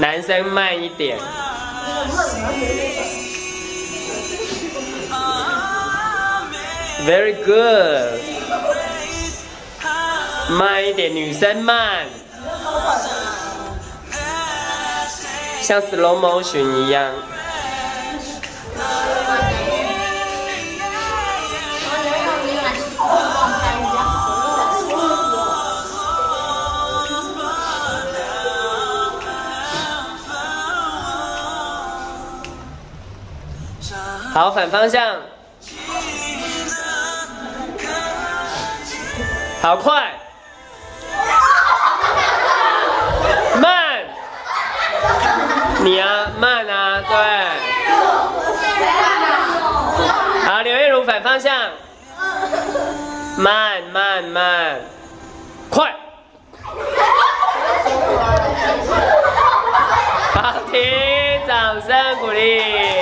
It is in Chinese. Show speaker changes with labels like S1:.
S1: 男生慢一点。Very good。慢一点，女生慢。像 slow motion 一样。好，反方向。好快。慢。你啊，慢啊，对。好，刘月茹反方向。慢慢慢。快。好，停，掌声鼓励。